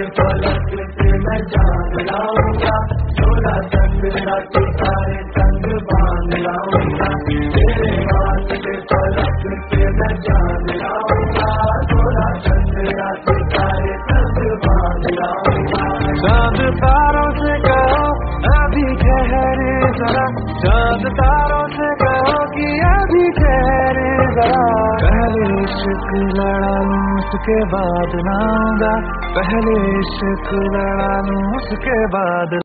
पलक से मैं जान लाऊंगा, झोला चंद्रा के सारे संग बांध लाऊंगा। तेरे हाथ के पलक से मैं जान लाऊंगा, झोला चंद्रा के सारे संग बांध लाऊंगा। चांद तारों से कहो अभी ठहरे जरा, चांद तारों से कहो कि अभी ठहरे जरा। पहले इश्क लड़ा लूं उसके बाद नाऊंगा, पहले इश्क लड़ा लूं उसके बाद